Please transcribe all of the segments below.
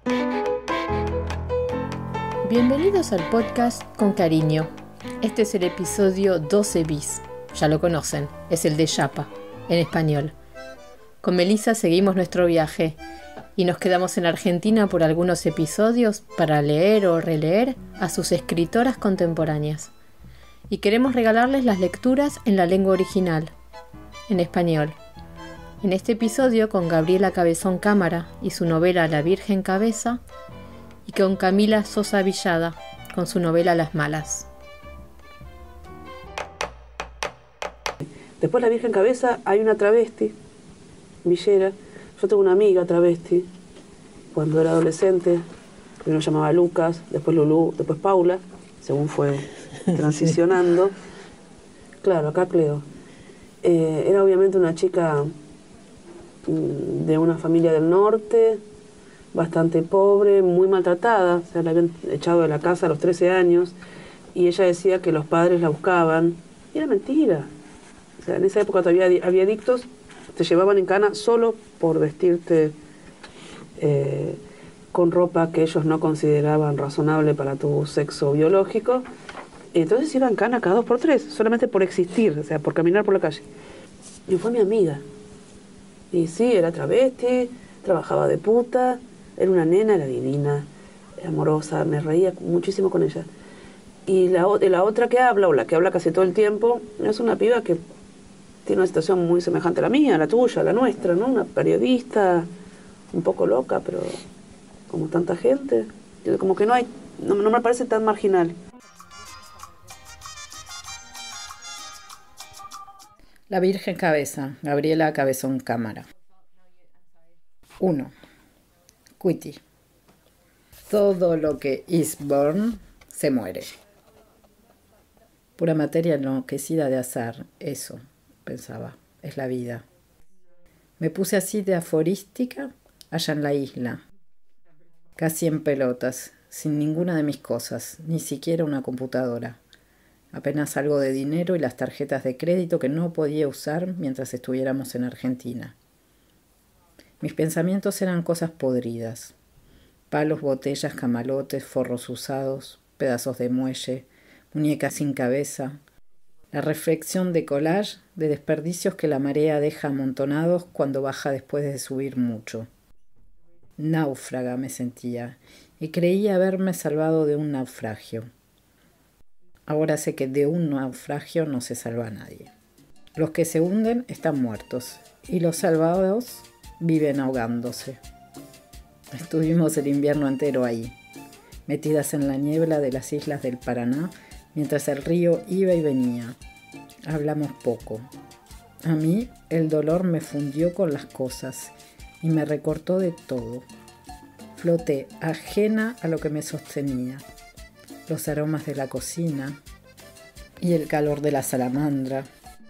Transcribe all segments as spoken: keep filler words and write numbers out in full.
Bienvenidos al podcast Con Cariño. Este es el episodio doce bis. Ya lo conocen, es el de Yapa, en español. Con Melissa seguimos nuestro viaje y nos quedamos en Argentina por algunos episodios para leer o releer a sus escritoras contemporáneas. Y queremos regalarles las lecturas en la lengua original, en español. En este episodio con Gabriela Cabezón Cámara y su novela La Virgen Cabeza, y con Camila Sosa Villada con su novela Las Malas. Después La Virgen Cabeza hay una travesti, villera. Yo tengo una amiga travesti, cuando era adolescente, primero llamaba Lucas, después Lulú, después Paula, según fue transicionando. Claro, acá Cleo. Eh, era obviamente una chica de una familia del norte, bastante pobre, muy maltratada, o sea, la habían echado de la casa a los trece años, y ella decía que los padres la buscaban, y era mentira. O sea, en esa época todavía había adictos, te llevaban en cana solo por vestirte eh, con ropa que ellos no consideraban razonable para tu sexo biológico, y entonces iban en cana cada dos por tres, solamente por existir, o sea, por caminar por la calle. Y fue mi amiga, y sí, era travesti, trabajaba de puta, era una nena, era divina, era amorosa, me reía muchísimo con ella. Y la, la otra que habla, o la que habla casi todo el tiempo, es una piba que tiene una situación muy semejante a la mía, a la tuya, a la nuestra, ¿no? Una periodista un poco loca, pero como tanta gente, como que no hay, no, no me parece tan marginal. La Virgen Cabeza, Gabriela Cabezón Cámara. uno. Quitty. Todo lo que is born se muere. Pura materia enloquecida de azar, eso, pensaba, es la vida. Me puse así de aforística allá en la isla, casi en pelotas, sin ninguna de mis cosas, ni siquiera una computadora. Apenas algo de dinero y las tarjetas de crédito que no podía usar mientras estuviéramos en Argentina. Mis pensamientos eran cosas podridas. Palos, botellas, camalotes, forros usados, pedazos de muelle, muñecas sin cabeza. La reflexión de collage de desperdicios que la marea deja amontonados cuando baja después de subir mucho. Náufraga me sentía y creía haberme salvado de un naufragio. Ahora sé que de un naufragio no se salva nadie. Los que se hunden están muertos y los salvados viven ahogándose. Estuvimos el invierno entero ahí, metidas en la niebla de las islas del Paraná, mientras el río iba y venía. Hablamos poco. A mí el dolor me fundió con las cosas y me recortó de todo. Floté ajena a lo que me sostenía. Los aromas de la cocina y el calor de la salamandra.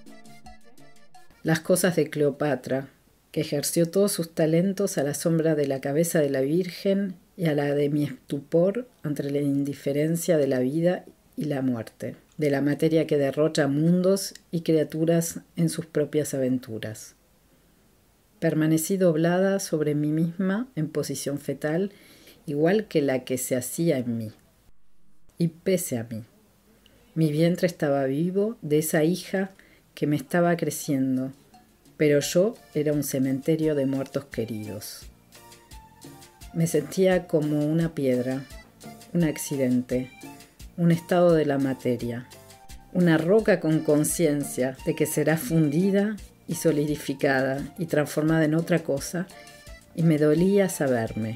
Las cosas de Cleopatra, que ejerció todos sus talentos a la sombra de la cabeza de la Virgen y a la de mi estupor ante la indiferencia de la vida y la muerte, de la materia que derrocha mundos y criaturas en sus propias aventuras. Permanecí doblada sobre mí misma en posición fetal, igual que la que se hacía en mí. Y pese a mí, mi vientre estaba vivo de esa hija que me estaba creciendo, pero yo era un cementerio de muertos queridos. Me sentía como una piedra, un accidente, un estado de la materia, una roca con conciencia de que será fundida y solidificada y transformada en otra cosa, y me dolía saberme.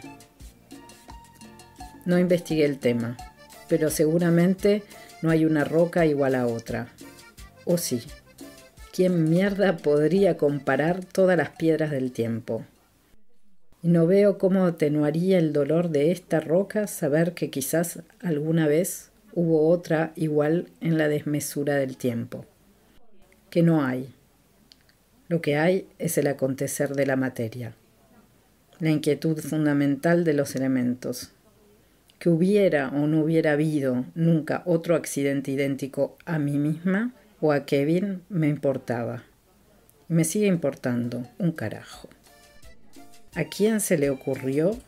No investigué el tema, pero seguramente no hay una roca igual a otra. ¿O sí? ¿Quién mierda podría comparar todas las piedras del tiempo? Y no veo cómo atenuaría el dolor de esta roca saber que quizás alguna vez hubo otra igual en la desmesura del tiempo. Que no hay. Lo que hay es el acontecer de la materia, la inquietud fundamental de los elementos. Que hubiera o no hubiera habido nunca otro accidente idéntico a mí misma o a Kevin me importaba. Me sigue importando un carajo. ¿A quién se le ocurrió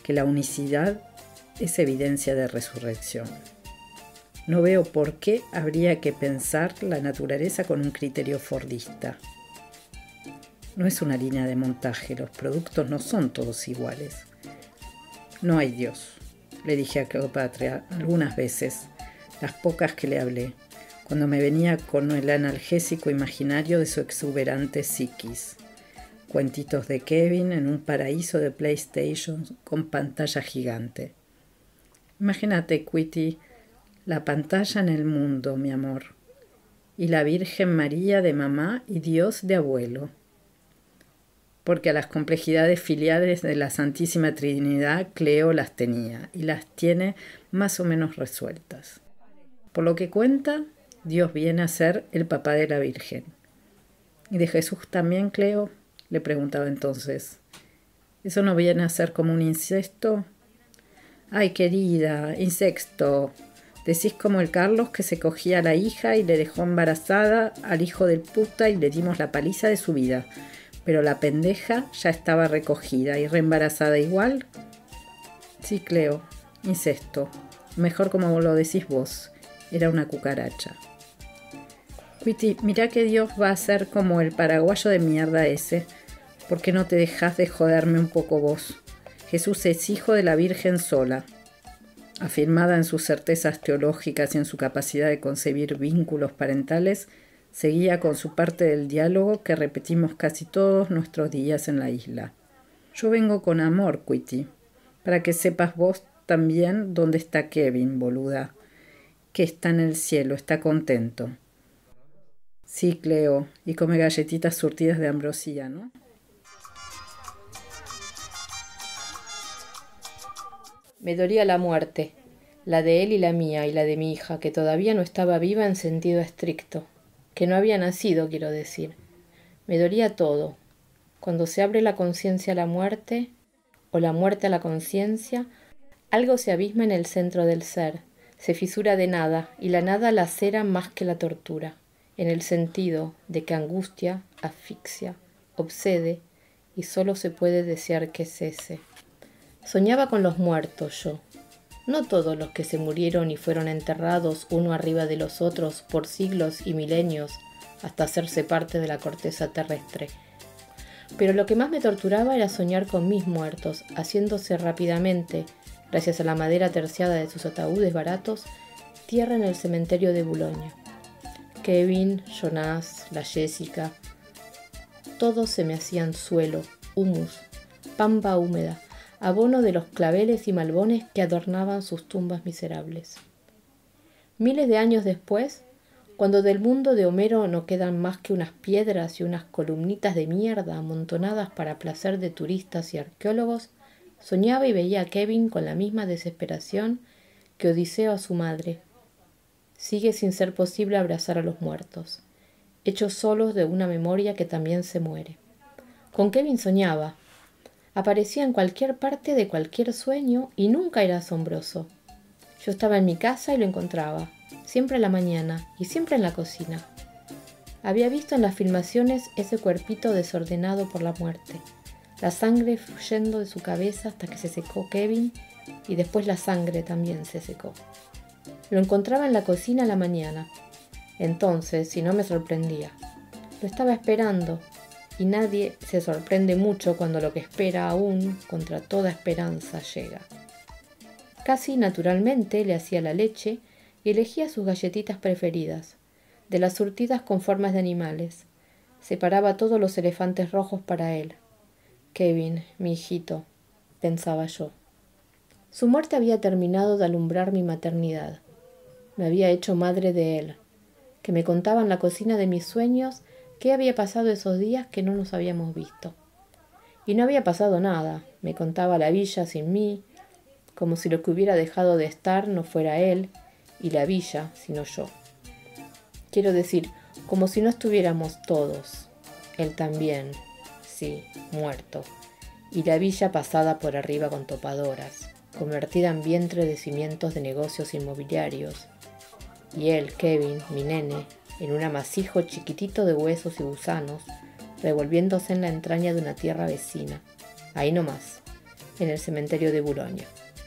que la unicidad es evidencia de resurrección. No veo por qué habría que pensar la naturaleza con un criterio fordista. No es una línea de montaje, los productos no son todos iguales. No hay Dios, le dije a Cleopatra algunas veces, las pocas que le hablé, cuando me venía con el analgésico imaginario de su exuberante psiquis. Cuentitos de Kevin en un paraíso de PlayStation con pantalla gigante. Imagínate, Quitty, la pantalla en el mundo, mi amor, y la Virgen María de mamá y Dios de abuelo. Porque a las complejidades filiales de la Santísima Trinidad Cleo las tenía y las tiene más o menos resueltas. Por lo que cuenta, Dios viene a ser el papá de la Virgen. ¿Y de Jesús también, Cleo?, le preguntaba entonces. ¿Eso no viene a ser como un incesto? Ay, querida, incesto. Decís como el Carlos que se cogía a la hija y le dejó embarazada al hijo del puta y le dimos la paliza de su vida. Pero la pendeja ya estaba recogida y reembarazada igual. Sí, Cleo, incesto. Mejor como lo decís vos. Era una cucaracha. Quitty, mirá que Dios va a ser como el paraguayo de mierda ese. ¿Por qué no te dejás de joderme un poco vos? Jesús es hijo de la Virgen sola, afirmada en sus certezas teológicas y en su capacidad de concebir vínculos parentales. Seguía con su parte del diálogo que repetimos casi todos nuestros días en la isla. Yo vengo con amor, Quitty, para que sepas vos también dónde está Kevin, boluda, que está en el cielo, está contento. Sí, Cleo, y come galletitas surtidas de ambrosía, ¿no? Me dolía la muerte, la de él y la mía y la de mi hija, que todavía no estaba viva en sentido estricto, que no había nacido, quiero decir. Me dolía todo. Cuando se abre la conciencia a la muerte, o la muerte a la conciencia, algo se abisma en el centro del ser, se fisura de nada, y la nada lacera más que la tortura, en el sentido de que angustia, asfixia, obsede, y solo se puede desear que cese. Soñaba con los muertos yo, no todos los que se murieron y fueron enterrados uno arriba de los otros por siglos y milenios hasta hacerse parte de la corteza terrestre. Pero lo que más me torturaba era soñar con mis muertos, haciéndose rápidamente, gracias a la madera terciada de sus ataúdes baratos, tierra en el cementerio de Boulogne. Kevin, Jonas, la Jessica, todos se me hacían suelo, humus, pampa húmeda, abono de los claveles y malbones que adornaban sus tumbas miserables. Miles de años después, cuando del mundo de Homero no quedan más que unas piedras y unas columnitas de mierda amontonadas para placer de turistas y arqueólogos, soñaba y veía a Kevin con la misma desesperación que Odiseo a su madre. Sigue sin ser posible abrazar a los muertos, hechos solos de una memoria que también se muere. Con Kevin soñaba. Aparecía en cualquier parte de cualquier sueño y nunca era asombroso. Yo estaba en mi casa y lo encontraba, siempre a la mañana y siempre en la cocina. Había visto en las filmaciones ese cuerpito desordenado por la muerte, la sangre fluyendo de su cabeza hasta que se secó Kevin y después la sangre también se secó. Lo encontraba en la cocina a la mañana. Entonces, si no me sorprendía, lo estaba esperando. Y nadie se sorprende mucho cuando lo que espera aún, contra toda esperanza, llega. Casi naturalmente le hacía la leche y elegía sus galletitas preferidas, de las surtidas con formas de animales. Separaba todos los elefantes rojos para él. Kevin, mi hijito, pensaba yo. Su muerte había terminado de alumbrar mi maternidad. Me había hecho madre de él, que me contaba en la cocina de mis sueños qué había pasado esos días que no nos habíamos visto. Y no había pasado nada. Me contaba la villa sin mí, como si lo que hubiera dejado de estar no fuera él, y la villa, sino yo. Quiero decir, como si no estuviéramos todos. Él también, sí, muerto. Y la villa pasada por arriba con topadoras, convertida en vientre de cimientos de negocios inmobiliarios. Y él, Kevin, mi nene, en un amasijo chiquitito de huesos y gusanos, revolviéndose en la entraña de una tierra vecina, ahí nomás, en el cementerio de Boulogne.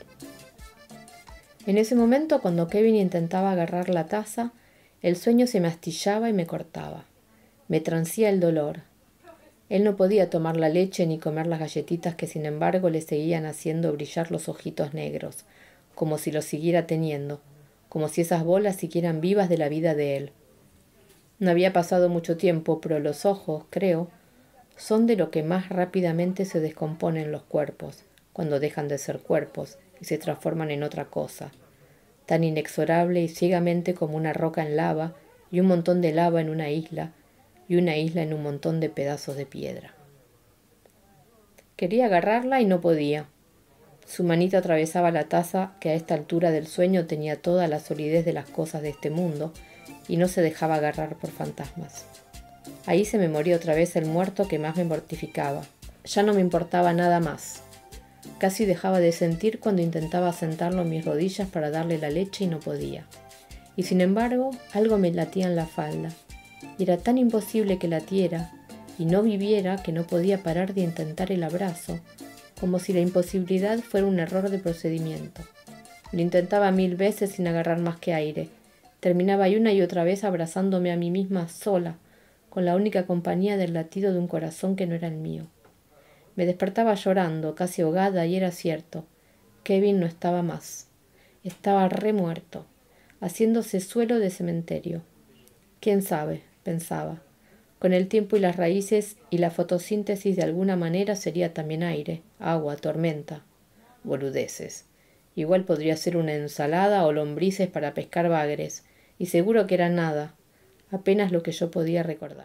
En ese momento, cuando Kevin intentaba agarrar la taza, el sueño se me astillaba y me cortaba. Me transía el dolor. Él no podía tomar la leche ni comer las galletitas que, sin embargo, le seguían haciendo brillar los ojitos negros, como si los siguiera teniendo, como si esas bolas siguieran vivas de la vida de él. No había pasado mucho tiempo, pero los ojos, creo, son de lo que más rápidamente se descomponen los cuerpos, cuando dejan de ser cuerpos y se transforman en otra cosa, tan inexorable y ciegamente como una roca en lava y un montón de lava en una isla y una isla en un montón de pedazos de piedra. Quería agarrarla y no podía. Su manita atravesaba la taza que a esta altura del sueño tenía toda la solidez de las cosas de este mundo y no se dejaba agarrar por fantasmas. Ahí se me moría otra vez el muerto que más me mortificaba. Ya no me importaba nada más. Casi dejaba de sentir cuando intentaba sentarlo en mis rodillas para darle la leche y no podía. Y sin embargo, algo me latía en la falda. Y era tan imposible que latiera y no viviera que no podía parar de intentar el abrazo, como si la imposibilidad fuera un error de procedimiento. Lo intentaba mil veces sin agarrar más que aire. Terminaba y una y otra vez abrazándome a mí misma sola, con la única compañía del latido de un corazón que no era el mío. Me despertaba llorando, casi ahogada, y era cierto. Kevin no estaba más. Estaba remuerto, haciéndose suelo de cementerio. ¿Quién sabe?, pensaba. Con el tiempo y las raíces y la fotosíntesis de alguna manera sería también aire, agua, tormenta. Boludeces. Igual podría ser una ensalada o lombrices para pescar bagres, y seguro que era nada, apenas lo que yo podía recordar.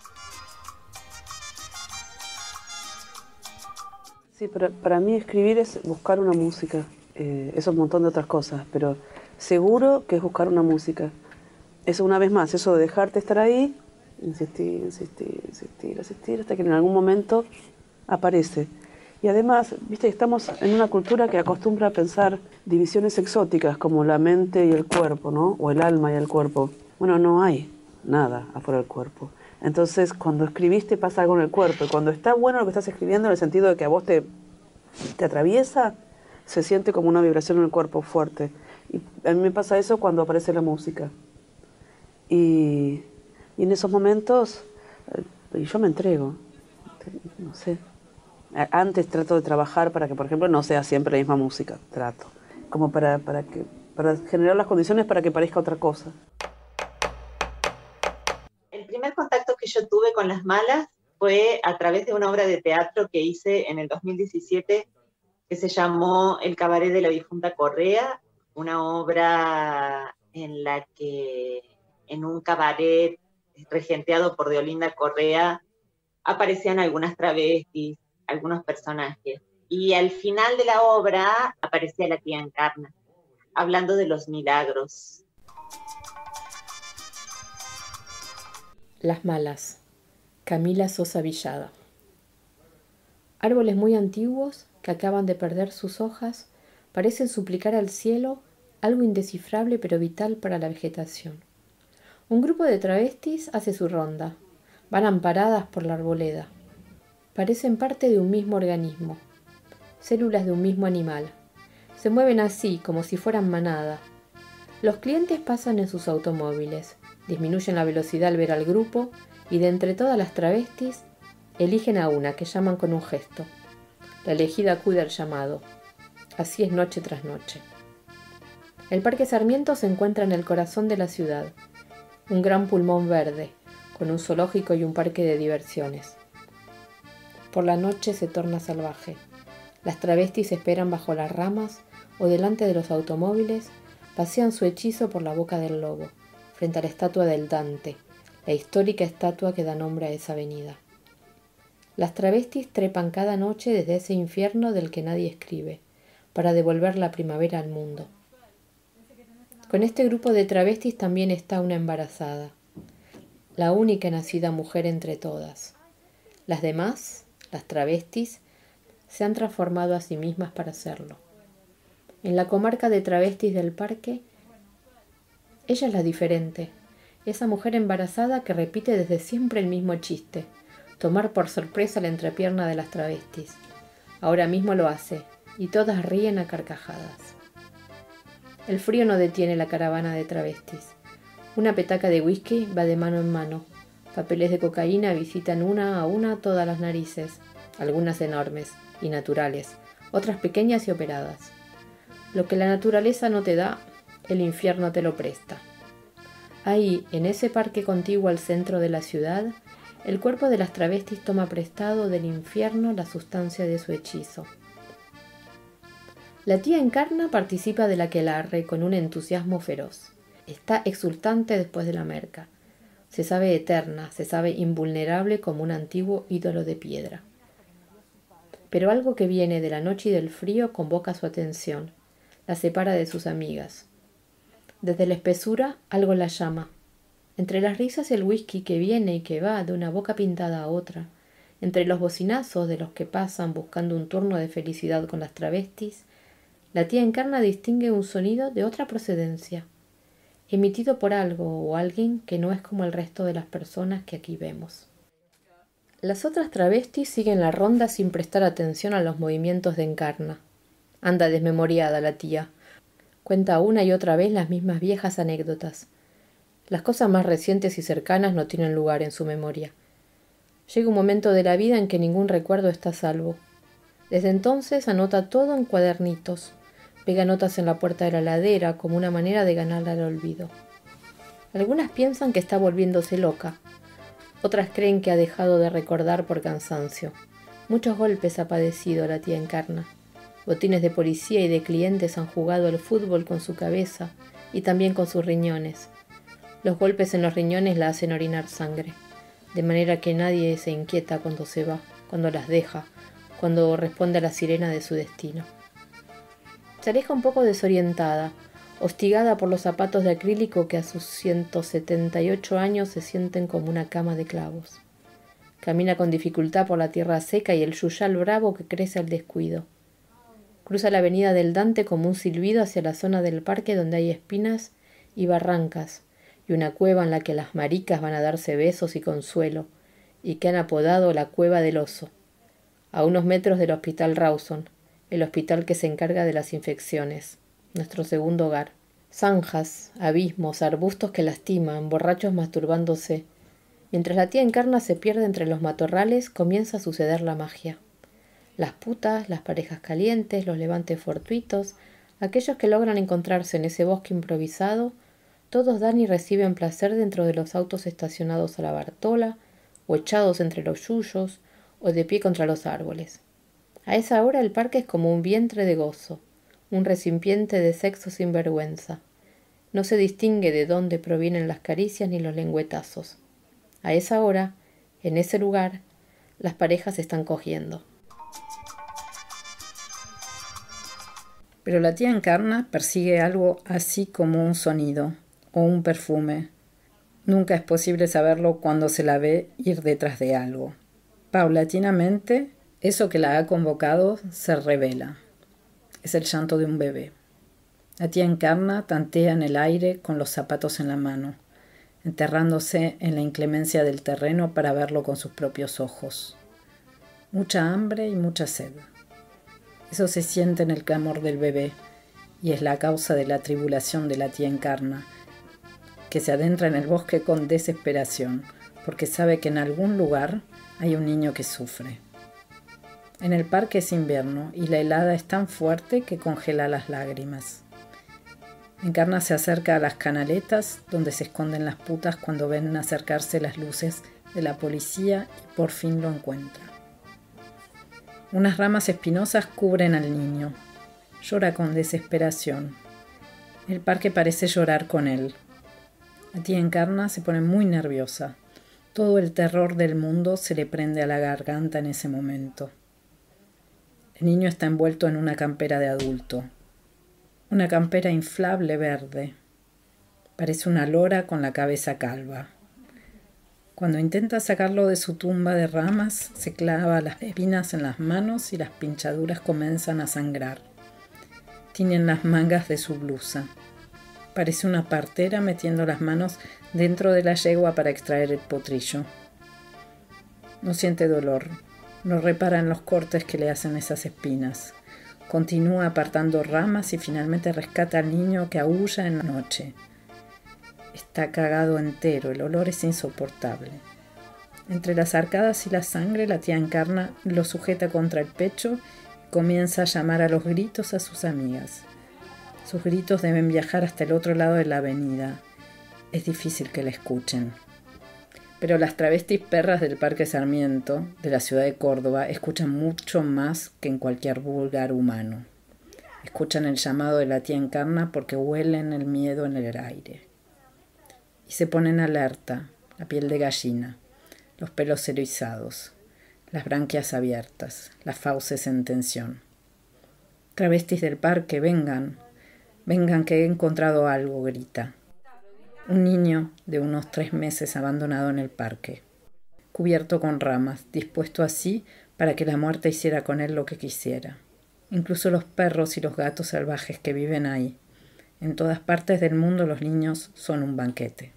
Sí, para, para mí escribir es buscar una música, eh, eso es un montón de otras cosas, pero seguro que es buscar una música. Eso una vez más, eso de dejarte estar ahí, insistir, insistir, insistir, insistir, hasta que en algún momento aparece. Y además, viste, estamos en una cultura que acostumbra a pensar divisiones exóticas como la mente y el cuerpo, ¿no? O el alma y el cuerpo. Bueno, no hay nada afuera del cuerpo. Entonces, cuando escribiste pasa algo en el cuerpo. Y cuando está bueno lo que estás escribiendo, en el sentido de que a vos te, te atraviesa, se siente como una vibración en el cuerpo fuerte. Y a mí me pasa eso cuando aparece la música. Y, y en esos momentos, eh, yo me entrego. No sé. Antes trato de trabajar para que, por ejemplo, no sea siempre la misma música. Trato. Como para, para, que, para generar las condiciones para que parezca otra cosa. El primer contacto que yo tuve con Las Malas fue a través de una obra de teatro que hice en el dos mil diecisiete que se llamó El cabaret de la difunta Correa, una obra en la que en un cabaret regenteado por Deolinda Correa aparecían algunas travestis, algunos personajes. Y al final de la obra aparecía la tía Encarna, hablando de los milagros. Las Malas, Camila Sosa Villada. Árboles muy antiguos que acaban de perder sus hojas parecen suplicar al cielo algo indescifrable pero vital para la vegetación. Un grupo de travestis hace su ronda. Van amparadas por la arboleda. Parecen parte de un mismo organismo, células de un mismo animal. Se mueven así, como si fueran manada. Los clientes pasan en sus automóviles, disminuyen la velocidad al ver al grupo y de entre todas las travestis eligen a una que llaman con un gesto. La elegida acude al llamado. Así es noche tras noche. El Parque Sarmiento se encuentra en el corazón de la ciudad, un gran pulmón verde, con un zoológico y un parque de diversiones. Por la noche se torna salvaje. Las travestis esperan bajo las ramas o delante de los automóviles, pasean su hechizo por la boca del lobo, frente a la estatua del Dante, la histórica estatua que da nombre a esa avenida. Las travestis trepan cada noche desde ese infierno del que nadie escribe, para devolver la primavera al mundo. Con este grupo de travestis también está una embarazada, la única nacida mujer entre todas. Las demás, las travestis, se han transformado a sí mismas para hacerlo. En la comarca de travestis del parque, ella es la diferente, esa mujer embarazada que repite desde siempre el mismo chiste, tomar por sorpresa la entrepierna de las travestis. Ahora mismo lo hace, y todas ríen a carcajadas. El frío no detiene la caravana de travestis. Una petaca de whisky va de mano en mano. Papeles de cocaína visitan una a una todas las narices, algunas enormes y naturales, otras pequeñas y operadas. Lo que la naturaleza no te da, el infierno te lo presta. Ahí, en ese parque contiguo al centro de la ciudad, el cuerpo de las travestis toma prestado del infierno la sustancia de su hechizo. La tía Encarna participa del aquelarre con un entusiasmo feroz. Está exultante después de la merca. Se sabe eterna, se sabe invulnerable como un antiguo ídolo de piedra. Pero algo que viene de la noche y del frío convoca su atención, la separa de sus amigas. Desde la espesura algo la llama. Entre las risas y el whisky que viene y que va de una boca pintada a otra, entre los bocinazos de los que pasan buscando un turno de felicidad con las travestis, la tía Encarna distingue un sonido de otra procedencia, emitido por algo o alguien que no es como el resto de las personas que aquí vemos. Las otras travestis siguen la ronda sin prestar atención a los movimientos de Encarna. Anda desmemoriada la tía. Cuenta una y otra vez las mismas viejas anécdotas. Las cosas más recientes y cercanas no tienen lugar en su memoria. Llega un momento de la vida en que ningún recuerdo está a salvo. Desde entonces anota todo en cuadernitos. Pega notas en la puerta de la ladera como una manera de ganarle al olvido. Algunas piensan que está volviéndose loca. Otras creen que ha dejado de recordar por cansancio. Muchos golpes ha padecido la tía Encarna. Botines de policía y de clientes han jugado al fútbol con su cabeza y también con sus riñones. Los golpes en los riñones la hacen orinar sangre, de manera que nadie se inquieta cuando se va, cuando las deja, cuando responde a la sirena de su destino. Se aleja un poco desorientada, hostigada por los zapatos de acrílico que a sus ciento setenta y ocho años se sienten como una cama de clavos. Camina con dificultad por la tierra seca y el yuyal bravo que crece al descuido. Cruza la avenida del Dante como un silbido hacia la zona del parque donde hay espinas y barrancas, y una cueva en la que las maricas van a darse besos y consuelo, y que han apodado la Cueva del Oso, a unos metros del Hospital Rawson, el hospital que se encarga de las infecciones, nuestro segundo hogar. Zanjas, abismos, arbustos que lastiman, borrachos masturbándose. Mientras la tía Encarna se pierde entre los matorrales, comienza a suceder la magia. Las putas, las parejas calientes, los levantes fortuitos, aquellos que logran encontrarse en ese bosque improvisado, todos dan y reciben placer dentro de los autos estacionados a la Bartola, o echados entre los yuyos, o de pie contra los árboles. A esa hora el parque es como un vientre de gozo, un recipiente de sexo sin vergüenza. No se distingue de dónde provienen las caricias ni los lengüetazos. A esa hora, en ese lugar, las parejas están cogiendo. Pero la tía Encarna persigue algo así como un sonido o un perfume. Nunca es posible saberlo cuando se la ve ir detrás de algo. Paulatinamente, eso que la ha convocado se revela. Es el llanto de un bebé. La tía Encarna tantea en el aire con los zapatos en la mano, enterrándose en la inclemencia del terreno para verlo con sus propios ojos. Mucha hambre y mucha sed. Eso se siente en el clamor del bebé y es la causa de la tribulación de la tía Encarna, que se adentra en el bosque con desesperación, porque sabe que en algún lugar hay un niño que sufre. En el parque es invierno y la helada es tan fuerte que congela las lágrimas. Encarna se acerca a las canaletas donde se esconden las putas cuando ven acercarse las luces de la policía y por fin lo encuentra. Unas ramas espinosas cubren al niño. Llora con desesperación. El parque parece llorar con él. La tía Encarna se pone muy nerviosa. Todo el terror del mundo se le prende a la garganta en ese momento. El niño está envuelto en una campera de adulto. Una campera inflable verde. Parece una lora con la cabeza calva. Cuando intenta sacarlo de su tumba de ramas, se clava las espinas en las manos y las pinchaduras comienzan a sangrar. Tienen las mangas de su blusa. Parece una partera metiendo las manos dentro de la yegua para extraer el potrillo. No siente dolor. No repara en los cortes que le hacen esas espinas. Continúa apartando ramas y finalmente rescata al niño que aúlla en la noche. Está cagado entero, el olor es insoportable. Entre las arcadas y la sangre, la tía Encarna lo sujeta contra el pecho y comienza a llamar a los gritos a sus amigas. Sus gritos deben viajar hasta el otro lado de la avenida. Es difícil que la escuchen. Pero las travestis perras del Parque Sarmiento, de la ciudad de Córdoba, escuchan mucho más que en cualquier vulgar humano. Escuchan el llamado de la tía Encarna porque huelen el miedo en el aire. Y se ponen alerta, la piel de gallina, los pelos erizados, las branquias abiertas, las fauces en tensión. Travestis del parque, vengan, vengan que he encontrado algo, grita. Un niño de unos tres meses abandonado en el parque, cubierto con ramas, dispuesto así para que la muerte hiciera con él lo que quisiera. Incluso los perros y los gatos salvajes que viven ahí. En todas partes del mundo los niños son un banquete.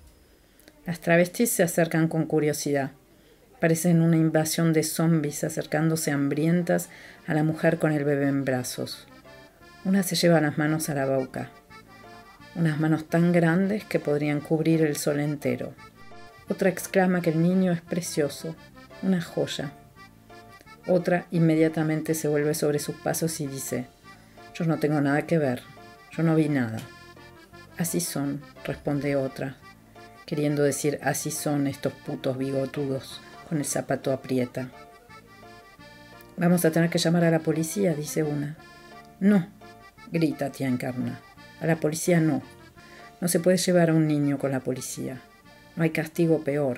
Las travestis se acercan con curiosidad. Parecen una invasión de zombis acercándose hambrientas a la mujer con el bebé en brazos. Una se lleva las manos a la boca. Unas manos tan grandes que podrían cubrir el sol entero. Otra exclama que el niño es precioso, una joya. Otra inmediatamente se vuelve sobre sus pasos y dice: yo no tengo nada que ver, yo no vi nada. Así son, responde otra, queriendo decir así son estos putos bigotudos con el zapato aprieta. Vamos a tener que llamar a la policía, dice una. No, grita tía Encarna. A la policía no. No se puede llevar a un niño con la policía. No hay castigo peor.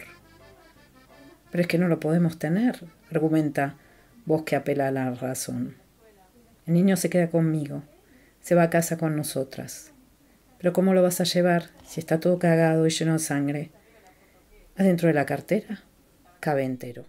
Pero es que no lo podemos tener, argumenta voz que apela a la razón. El niño se queda conmigo. Se va a casa con nosotras. Pero ¿cómo lo vas a llevar si está todo cagado y lleno de sangre? ¿Adentro de la cartera? Cabe entero.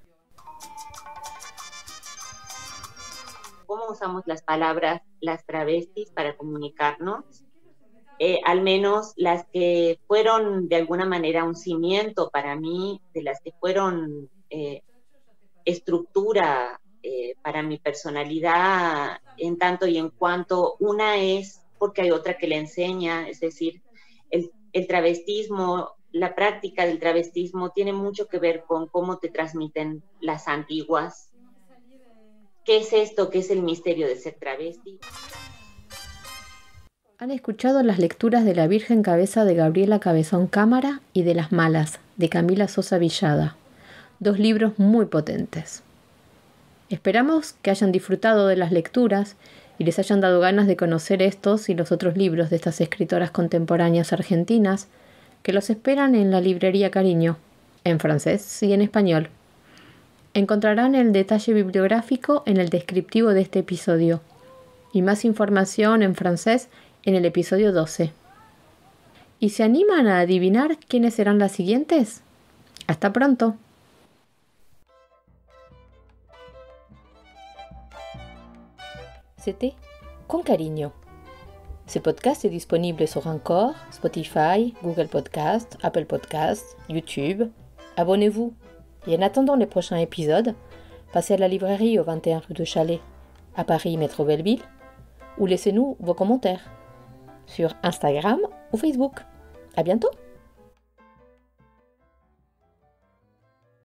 ¿Cómo usamos las palabras las travestis para comunicarnos? Eh, al menos las que fueron de alguna manera un cimiento para mí, de las que fueron eh, estructura eh, para mi personalidad en tanto y en cuanto. Una es porque hay otra que le enseña, es decir, el, el travestismo, la práctica del travestismo tiene mucho que ver con cómo te transmiten las antiguas. ¿Qué es esto? ¿Qué es el misterio de ser travesti? Han escuchado las lecturas de La Virgen Cabeza de Gabriela Cabezón Cámara y de Las Malas de Camila Sosa Villada, dos libros muy potentes. Esperamos que hayan disfrutado de las lecturas y les hayan dado ganas de conocer estos y los otros libros de estas escritoras contemporáneas argentinas que los esperan en la librería Cariño, en francés y en español. Encontrarán el detalle bibliográfico en el descriptivo de este episodio y más información en francés en el episodio doce. ¿Y se animan a adivinar quiénes serán las siguientes? ¡Hasta pronto! C'était Con Cariño. Ce podcast est disponible sur Anchor, Spotify, Google Podcast, Apple Podcast, YouTube. Abonnez-vous. Et en attendant les prochains épisodes, passez à la librairie au vingt et un rue de Chalais, à Paris, métro Belleville, ou laissez-nous vos commentaires sur Instagram ou Facebook. À bientôt!